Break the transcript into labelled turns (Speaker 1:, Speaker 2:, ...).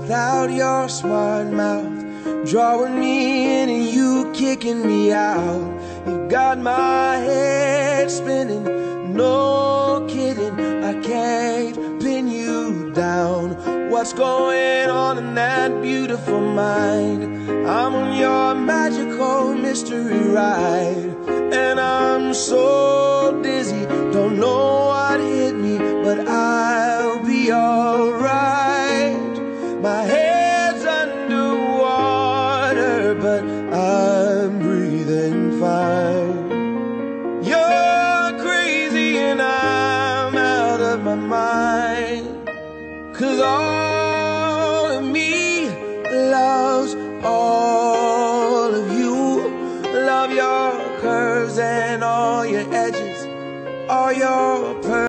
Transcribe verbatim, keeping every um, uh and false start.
Speaker 1: without your smart mouth, drawing me in and you kicking me out. You got my head spinning, no kidding, I can't pin you down. What's going on in that beautiful mind? I'm on your magical mystery ride, and I'm so dizzy, don't know what hit me, but I'll be alright. My head's underwater, but I'm breathing fine. You're crazy and I'm out of my mind, 'cause all of me loves all of you. Love your curves and all your edges, all your